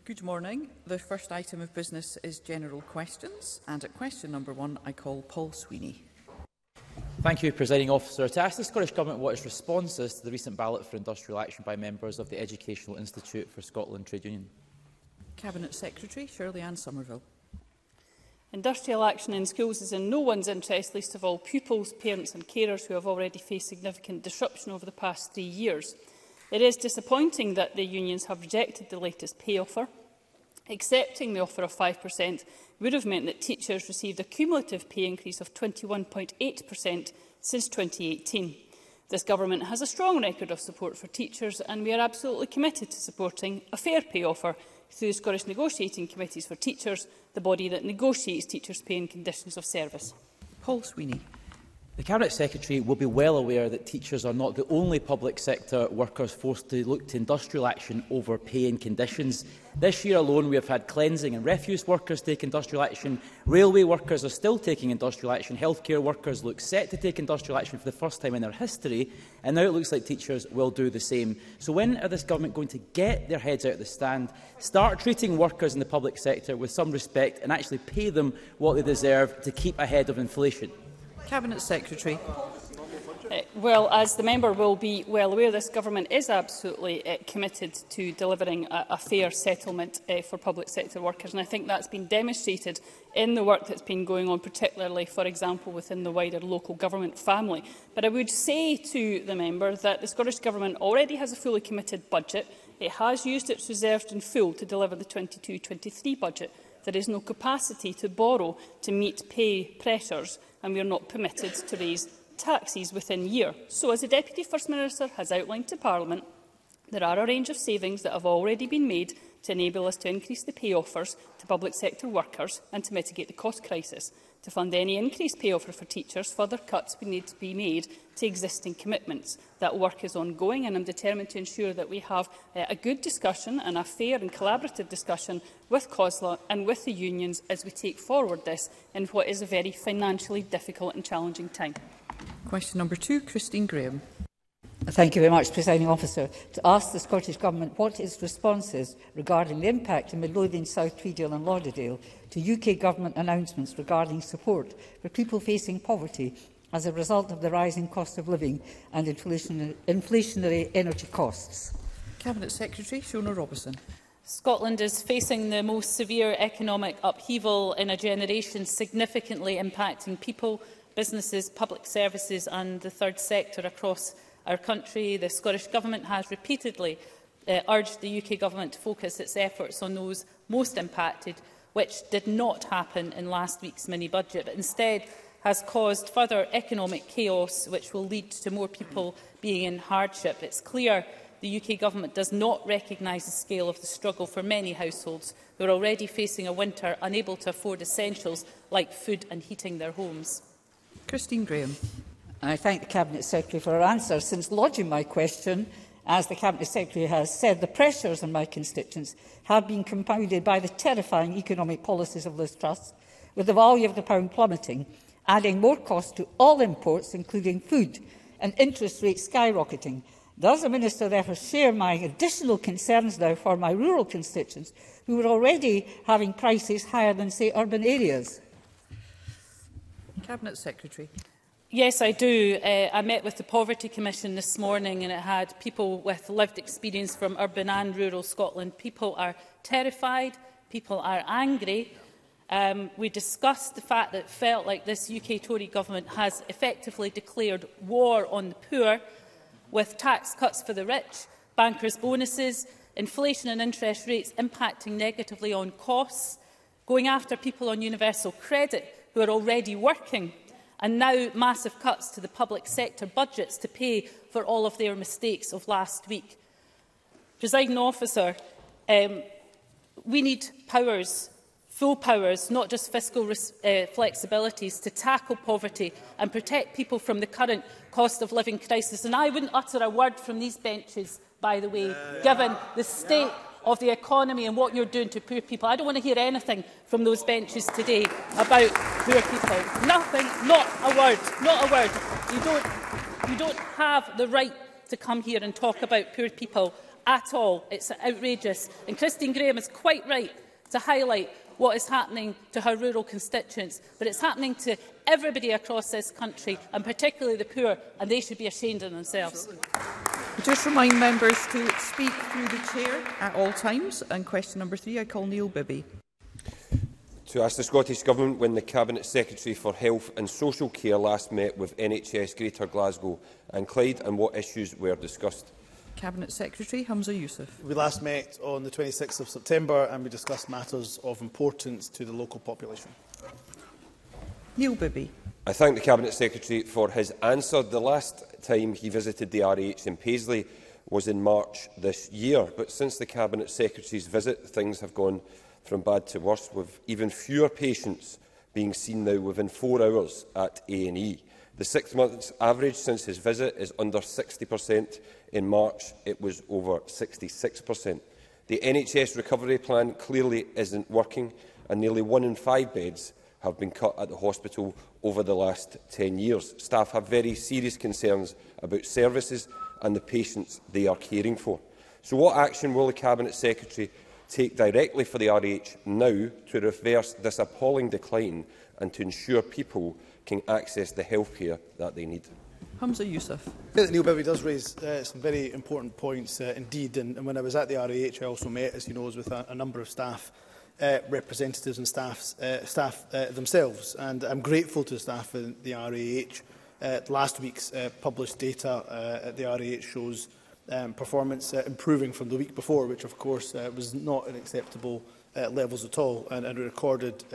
Good morning. The first item of business is general questions, and at question number 1 I call Paul Sweeney. Thank you, Presiding Officer. To ask the Scottish Government what its response is to the recent ballot for industrial action by members of the Educational Institute for Scotland Trade Union. Cabinet Secretary Shirley-Anne Somerville. Industrial action in schools is in no one's interest, least of all pupils, parents and carers who have already faced significant disruption over the past 3 years. It is disappointing that the unions have rejected the latest pay offer. Accepting the offer of 5% would have meant that teachers received a cumulative pay increase of 21.8% since 2018. This government has a strong record of support for teachers, and we are absolutely committed to supporting a fair pay offer through the Scottish Negotiating Committees for Teachers, the body that negotiates teachers' pay and conditions of service. Paul Sweeney. The Cabinet Secretary will be well aware that teachers are not the only public sector workers forced to look to industrial action over pay and conditions. This year alone we have had cleansing and refuse workers take industrial action, railway workers are still taking industrial action, healthcare workers look set to take industrial action for the first time in their history, and now it looks like teachers will do the same. So when are this government going to get their heads out of the stand, start treating workers in the public sector with some respect and actually pay them what they deserve to keep ahead of inflation? Cabinet Secretary. Well, as the member will be well aware, this government is absolutely committed to delivering a fair settlement for public sector workers, and I think that's been demonstrated in the work that's been going on, particularly, for example, within the wider local government family. But I would say to the member that the Scottish Government already has a fully committed budget. It has used its reserves in full to deliver the 22-23 budget. There is no capacity to borrow to meet pay pressures, and we are not permitted to raise taxes within year. So, as the Deputy First Minister has outlined to Parliament, there are a range of savings that have already been made to enable us to increase the pay offers to public sector workers and to mitigate the cost crisis. To fund any increased pay offer for teachers, further cuts will need to be made to existing commitments. That work is ongoing, and I am determined to ensure that we have a good discussion and a fair and collaborative discussion with COSLA and with the unions as we take forward this in what is a very financially difficult and challenging time. Question number 2, Christine Graham. Thank you very much, Presiding Officer. To ask the Scottish Government what its response is regarding the impact in Midlothian, South Tweedale and Lauderdale to UK Government announcements regarding support for people facing poverty as a result of the rising cost of living and inflationary energy costs. Cabinet Secretary Shona Robertson. Scotland is facing the most severe economic upheaval in a generation, significantly impacting people, businesses, public services and the third sector across our country. The Scottish Government has repeatedly urged the UK Government to focus its efforts on those most impacted, which did not happen in last week's mini-budget, but instead has caused further economic chaos, which will lead to more people being in hardship. It's clear the UK Government does not recognise the scale of the struggle for many households who are already facing a winter unable to afford essentials like food and heating their homes. Christine Graham. I thank the Cabinet Secretary for her answer. Since lodging my question, as the Cabinet Secretary has said, the pressures on my constituents have been compounded by the terrifying economic policies of Liz Truss, with the value of the pound plummeting, adding more cost to all imports, including food, and interest rates skyrocketing. Does the Minister therefore share my additional concerns now for my rural constituents, who are already having prices higher than, say, urban areas? Cabinet Secretary. Yes, I do. I met with the Poverty Commission this morning, and it had people with lived experience from urban and rural Scotland. People are terrified, people are angry. We discussed the fact that it felt like this UK Tory government has effectively declared war on the poor, with tax cuts for the rich, bankers' bonuses, inflation and interest rates impacting negatively on costs, going after people on universal credit who are already working, and now massive cuts to the public sector budgets to pay for all of their mistakes of last week. Presiding Officer, we need powers, full powers, not just fiscal flexibilities, to tackle poverty and protect people from the current cost of living crisis. And I wouldn't utter a word from these benches, by the way, given the state of the economy and what you're doing to poor people. I don't want to hear anything from those benches today about poor people. Nothing, not a word, not a word. You don't have the right to come here and talk about poor people at all. It's outrageous. And Christine Graham is quite right to highlight what is happening to her rural constituents, but it's happening to everybody across this country, and particularly the poor, and they should be ashamed of themselves. I just remind members to speak through the chair at all times. And question number 3, I call Neil Bibby. To ask the Scottish Government when the Cabinet Secretary for Health and Social Care last met with NHS Greater Glasgow and Clyde, and what issues were discussed. Cabinet Secretary Humza Yousaf. We last met on the 26th of September and we discussed matters of importance to the local population. Neil Bibby. I thank the Cabinet Secretary for his answer. The last time he visited the RAH in Paisley was in March this year, but since the Cabinet Secretary's visit, things have gone from bad to worse, with even fewer patients being seen now within 4 hours at A&E. The 6 months average since his visit is under 60%. In March, it was over 66%. The NHS recovery plan clearly isn't working, and nearly 1 in 5 beds have been cut at the hospital over the last 10 years. Staff have very serious concerns about services and the patients they are caring for. So what action will the Cabinet Secretary take directly for the RAH now to reverse this appalling decline and to ensure people can access the healthcare that they need? Humza Yousaf. Neil Bibby does raise some very important points indeed, and when I was at the RAH I also met, as you know, with a number of staff representatives and staff themselves, and I'm grateful to staff in the RAH. Last week's published data at the RAH shows performance improving from the week before, which of course was not at acceptable levels at all, and recorded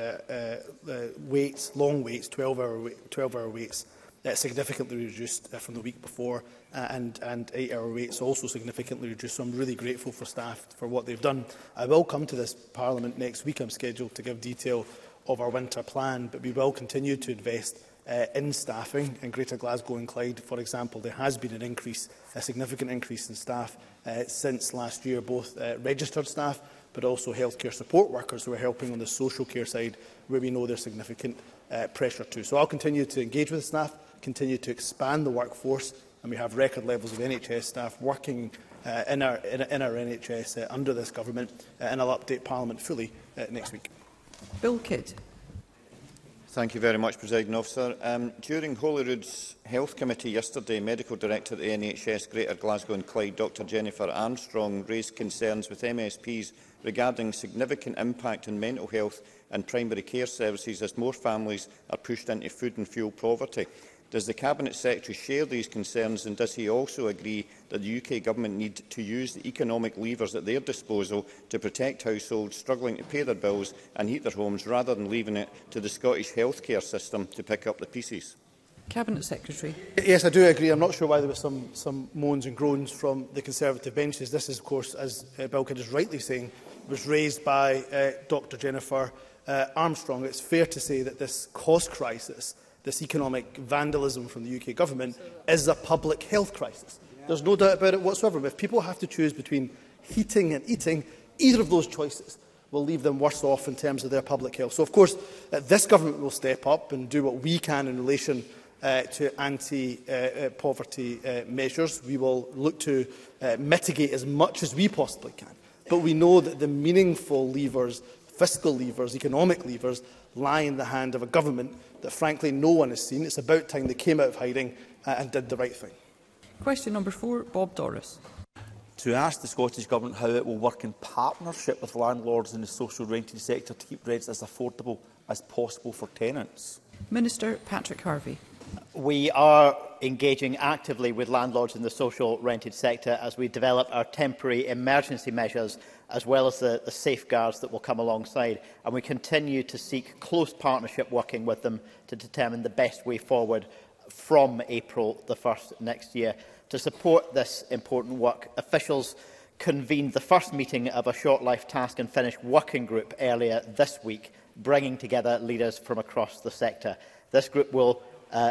waits, long waits, 12-hour waits, significantly reduced from the week before, and 8-hour waits also significantly reduced. So I'm really grateful for staff for what they've done. I will come to this Parliament next week. I'm scheduled to give detail of our winter plan, but we will continue to invest in staffing in Greater Glasgow and Clyde. For example, there has been an increase, a significant increase in staff since last year, both registered staff but also healthcare support workers who are helping on the social care side, where we know there's significant pressure too. So I'll continue to engage with the staff, continue to expand the workforce, and we have record levels of NHS staff working in our NHS under this government, and I'll update Parliament fully next week. Bill Kidd. Thank you very much, Presiding Officer. During Holyrood's Health Committee yesterday, Medical Director at the NHS Greater Glasgow and Clyde, Dr Jennifer Armstrong, raised concerns with MSPs regarding significant impact on mental health and primary care services as more families are pushed into food and fuel poverty. Does the Cabinet Secretary share these concerns, and does he also agree that the UK Government need to use the economic levers at their disposal to protect households struggling to pay their bills and heat their homes, rather than leaving it to the Scottish healthcare system to pick up the pieces? Cabinet Secretary. Yes, I do agree. I'm not sure why there were some moans and groans from the Conservative benches. This is, of course, as Bill Kidd is rightly saying, was raised by Dr Jennifer Armstrong. It's fair to say that this cost crisis, this economic vandalism from the UK Government, is a public health crisis. There's no doubt about it whatsoever. But if people have to choose between heating and eating, either of those choices will leave them worse off in terms of their public health. So, of course, this Government will step up and do what we can in relation to anti-poverty measures. We will look to mitigate as much as we possibly can. But we know that the meaningful levers, fiscal levers, economic levers, lie in the hand of a government that, frankly, no one has seen. It's about time they came out of hiding and did the right thing. Question number 4, Bob Doris. To ask the Scottish Government how it will work in partnership with landlords in the social rented sector to keep rents as affordable as possible for tenants. Minister Patrick Harvey. We are engaging actively with landlords in the social rented sector as we develop our temporary emergency measures, as well as the safeguards that will come alongside. And we continue to seek close partnership working with them to determine the best way forward from April the 1st next year. To support this important work, officials convened the first meeting of a short life task and finish working group earlier this week, bringing together leaders from across the sector. This group will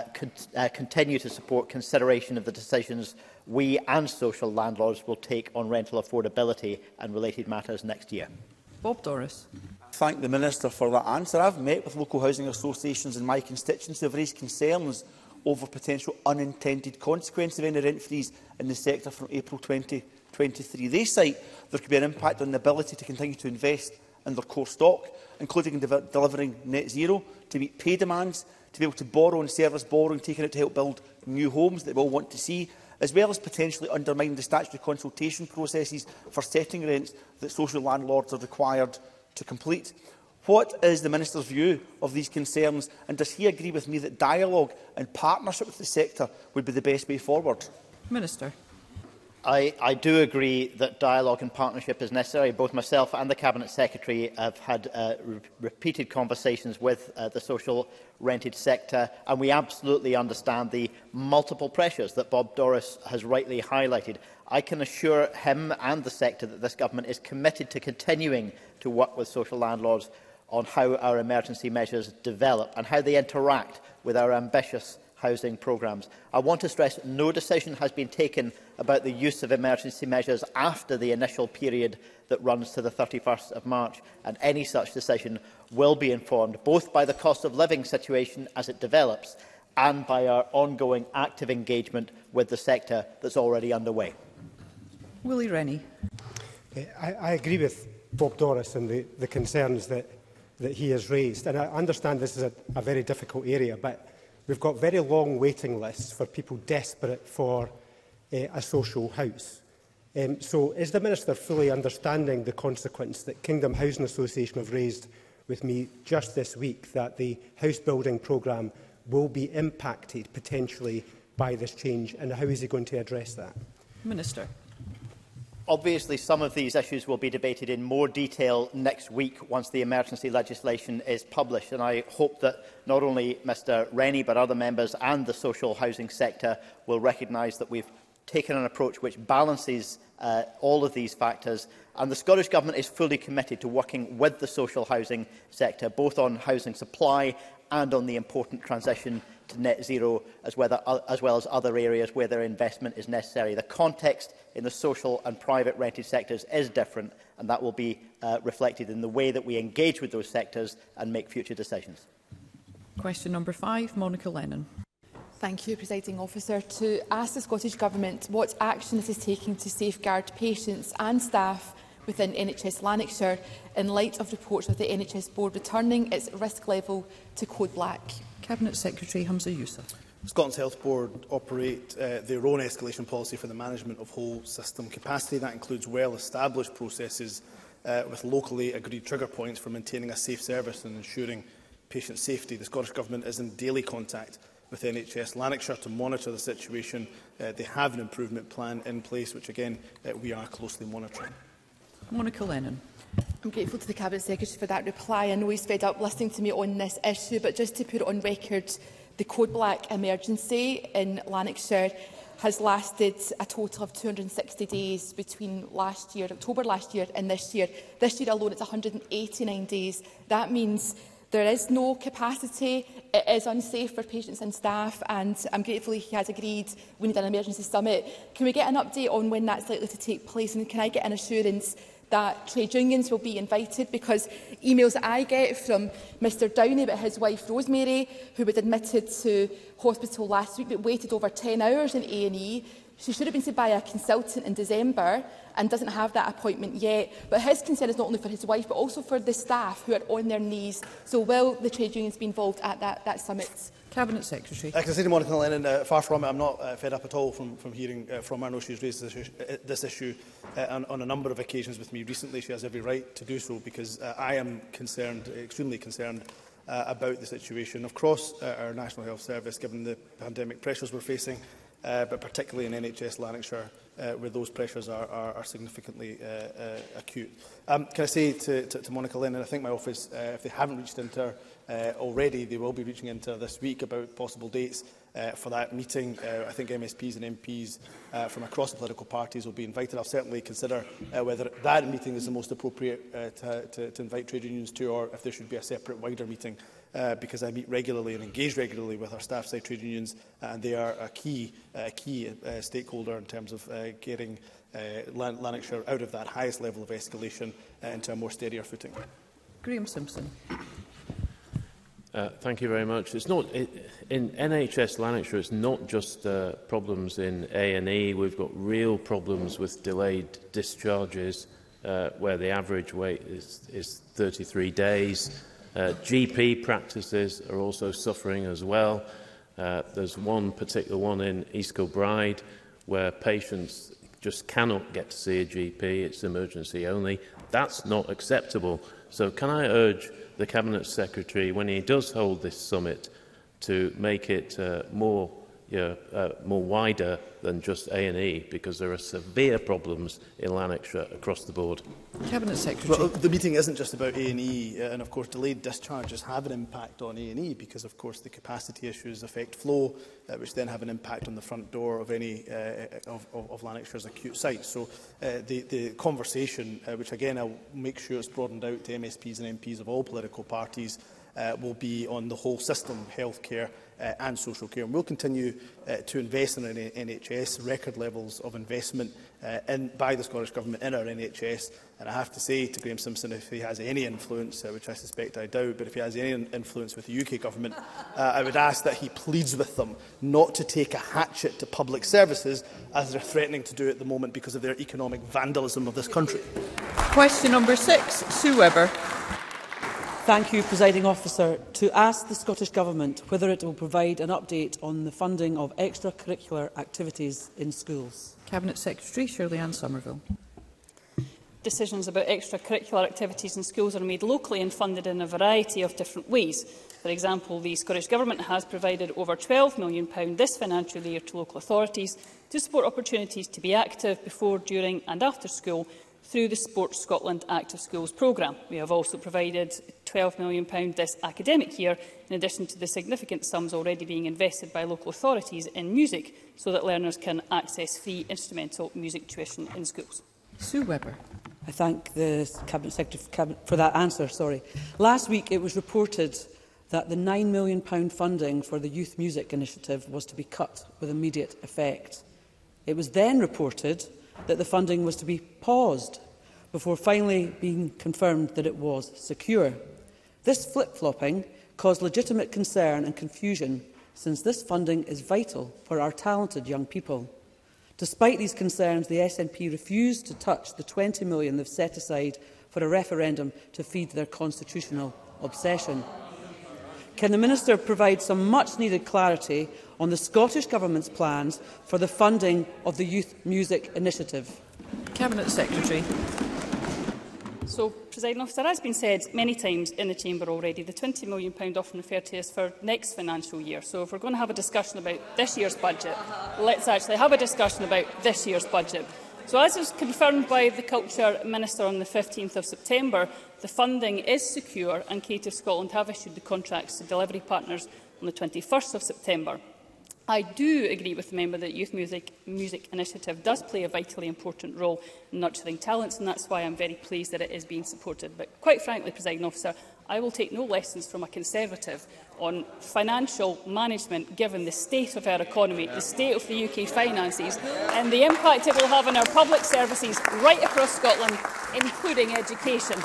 continue to support consideration of the decisions we and social landlords will take on rental affordability and related matters next year. Bob Doris. Thank the Minister for that answer. I've met with local housing associations in my constituency who have raised concerns over potential unintended consequences of any rent freeze in the sector from April 2020 2023. They cite there could be an impact on the ability to continue to invest in their core stock, including in delivering net zero, to meet pay demands, to be able to borrow and service borrowing taken out to help build new homes that we all want to see, as well as potentially undermine the statutory consultation processes for setting rents that social landlords are required to complete. What is the Minister's view of these concerns, and does he agree with me that dialogue and partnership with the sector would be the best way forward? Minister. I do agree that dialogue and partnership is necessary. Both myself and the Cabinet Secretary have had repeated conversations with the social rented sector, and we absolutely understand the multiple pressures that Bob Doris has rightly highlighted. I can assure him and the sector that this government is committed to continuing to work with social landlords on how our emergency measures develop and how they interact with our ambitious housing programmes. I want to stress no decision has been taken about the use of emergency measures after the initial period that runs to the 31st of March, and any such decision will be informed both by the cost of living situation as it develops and by our ongoing active engagement with the sector that's already underway. Willie Rennie. I agree with Bob Doris and the concerns that he has raised, and I understand this is a very difficult area, but we've got very long waiting lists for people desperate for a social house. So is the Minister fully understanding the consequence that Kingdom Housing Association have raised with me just this week, that the house building programme will be impacted potentially by this change, and how is he going to address that? Minister. Obviously, some of these issues will be debated in more detail next week once the emergency legislation is published, and I hope that not only Mr Rennie but other members and the social housing sector will recognise that we've taken an approach which balances all of these factors, and the Scottish Government is fully committed to working with the social housing sector, both on housing supply and on the important transition to net zero, as well as other areas where their investment is necessary. The context in the social and private rented sectors is different, and that will be reflected in the way that we engage with those sectors and make future decisions. Question number 5, Monica Lennon. Thank you, Presiding Officer. To ask the Scottish Government what action it is taking to safeguard patients and staff within NHS Lanarkshire in light of reports of the NHS Board returning its risk level to Code Black. Cabinet Secretary Humza Yousaf. Scotland's Health Board operate their own escalation policy for the management of whole system capacity. That includes well-established processes with locally agreed trigger points for maintaining a safe service and ensuring patient safety. The Scottish Government is in daily contact with NHS Lanarkshire to monitor the situation. They have an improvement plan in place, which again we are closely monitoring. Monica Lennon. I'm grateful to the Cabinet Secretary for that reply. I know he's fed up listening to me on this issue, but just to put it on record, the Code Black emergency in Lanarkshire has lasted a total of 260 days between October last year and this year. This year alone it's 189 days. That means there is no capacity, it is unsafe for patients and staff, and I'm grateful he has agreed we need an emergency summit. Can we get an update on when that's likely to take place, and can I get an assurance that trade unions will be invited? Because emails that I get from Mr Downey about his wife Rosemary, who was admitted to hospital last week but waited over 10 hours in A&E. She should have been seen by a consultant in December and doesn't have that appointment yet. But his concern is not only for his wife but also for the staff who are on their knees. So will the trade unions be involved at that summit? Cabinet Secretary. I can say to Monica Lennon, far from it, I'm not fed up at all from hearing from her. I know she's raised this issue on a number of occasions with me recently. She has every right to do so, because I am concerned, extremely concerned, about the situation across our National Health Service, given the pandemic pressures we're facing, but particularly in NHS Lanarkshire, where those pressures are significantly acute. Can I say to Monica Lennon, I think my office, if they haven't reached into her already, they will be reaching into this week about possible dates for that meeting. I think MSPs and MPs from across the political parties will be invited. I'll certainly consider whether that meeting is the most appropriate to invite trade unions to, or if there should be a separate wider meeting, because I meet regularly and engage regularly with our staff side trade unions, and they are a key stakeholder in terms of getting Lanarkshire out of that highest level of escalation into a more steadier footing. Graham Simpson. Thank you very much. It's not in NHS Lanarkshire. It's not just problems in A&E. We've got real problems with delayed discharges, where the average wait is 33 days. GP practices are also suffering as well. There's one particular one in East Kilbride where patients just cannot get to see a GP. It's emergency only. That's not acceptable. So can I urge the Cabinet Secretary, when he does hold this summit, to make it more wider than just A&E, because there are severe problems in Lanarkshire across the board. Cabinet Secretary. Well, the meeting isn't just about A&E, and of course delayed discharges have an impact on A&E because of course the capacity issues affect flow, which then have an impact on the front door of any of Lanarkshire's acute sites. So the conversation, which again I'll make sure it's broadened out to MSPs and MPs of all political parties, will be on the whole system, healthcare and social care. And we'll continue to invest in our NHS, record levels of investment by the Scottish Government in our NHS. And I have to say to Graham Simpson, if he has any influence, which I suspect I doubt, but if he has any influence with the UK Government, I would ask that he pleads with them not to take a hatchet to public services, as they're threatening to do at the moment because of their economic vandalism of this country. Question number 6, Sue Webber. Thank you, Presiding Officer. To ask the Scottish Government whether it will provide an update on the funding of extracurricular activities in schools. Cabinet Secretary Shirley-Anne Somerville. Decisions about extracurricular activities in schools are made locally and funded in a variety of different ways. For example, the Scottish Government has provided over £12 million this financial year to local authorities to support opportunities to be active before, during and after school through the Sports Scotland Active Schools programme. We have also provided £12 million this academic year, in addition to the significant sums already being invested by local authorities in music, so that learners can access free instrumental music tuition in schools. Sue Webber. I thank the Cabinet Secretary for that answer. Last week it was reported that the £9 million funding for the Youth Music Initiative was to be cut with immediate effect. It was then reported that the funding was to be paused before finally being confirmed that it was secure. This flip-flopping caused legitimate concern and confusion, since this funding is vital for our talented young people. Despite these concerns, the SNP refused to touch the £20 million they've set aside for a referendum to feed their constitutional obsession. Can the Minister provide some much-needed clarity on the Scottish Government's plans for the funding of the Youth Music Initiative? Cabinet Secretary. So, Presiding Officer, as has been said many times in the Chamber already, the £20 million often referred to is for next financial year. So if we're going to have a discussion about this year's budget, let's actually have a discussion about this year's budget. So as was confirmed by the Culture Minister on the 15th of September, the funding is secure and Creative Scotland have issued the contracts to delivery partners on the 21st of September. I do agree with the member that Youth Music Initiative does play a vitally important role in nurturing talents, and that's why I'm very pleased that it is being supported. But quite frankly, Presiding Officer, I will take no lessons from a Conservative on financial management, given the state of our economy, the state of the UK finances, and the impact it will have on our public services right across Scotland, including education.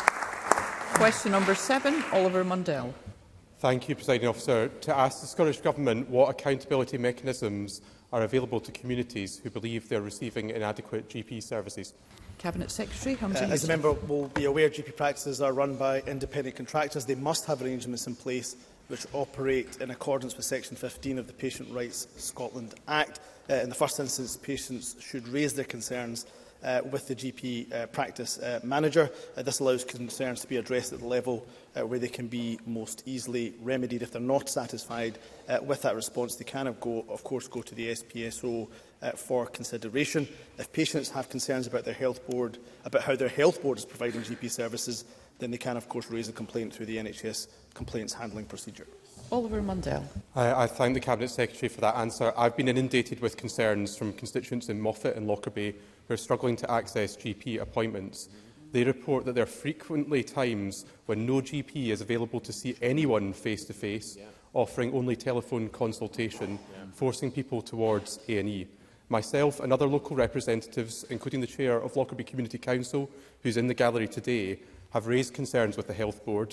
Question number 7, Oliver Mundell. Thank you, Presiding Officer. To ask the Scottish Government what accountability mechanisms are available to communities who believe they are receiving inadequate GP services. Cabinet Secretary As the member will be aware, GP practices are run by independent contractors. They must have arrangements in place which operate in accordance with Section 15 of the Patient Rights Scotland Act. In the first instance, patients should raise their concerns with the GP practice manager. This allows concerns to be addressed at the level where they can be most easily remedied. If they're not satisfied with that response, they can, of course, go to the SPSO for consideration. If patients have concerns about their health board, about how their health board is providing GP services, then they can, of course, raise a complaint through the NHS complaints handling procedure. Oliver Mundell. I thank the Cabinet Secretary for that answer. I've been inundated with concerns from constituents in Moffat and Lockerbie who are struggling to access GP appointments. They report that there are frequently times when no GP is available to see anyone face-to-face, offering only telephone consultation, forcing people towards A&E. Myself and other local representatives, including the Chair of Lockerbie Community Council, who is in the gallery today, have raised concerns with the Health Board.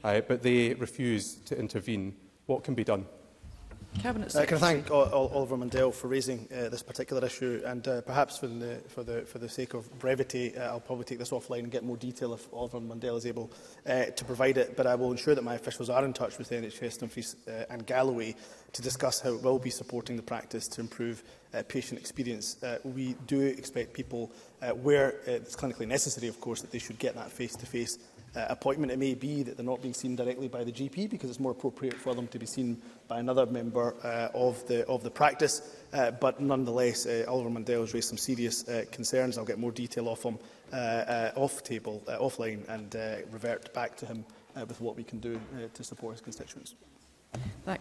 but they refuse to intervene. What can be done? Cabinet Can I Secretary. thank Oliver Mundell for raising this particular issue, and perhaps for the sake of brevity, I'll probably take this offline and get more detail if Oliver Mundell is able to provide it, but I will ensure that my officials are in touch with NHS Dumfries and Galloway to discuss how it will be supporting the practice to improve patient experience. We do expect people, where it's clinically necessary, of course, that they should get that face-to-face appointment. It may be that they're not being seen directly by the GP because it's more appropriate for them to be seen by another member of the practice. But nonetheless, Oliver Mundell has raised some serious concerns. I'll get more detail off him offline, and revert back to him with what we can do to support his constituents. That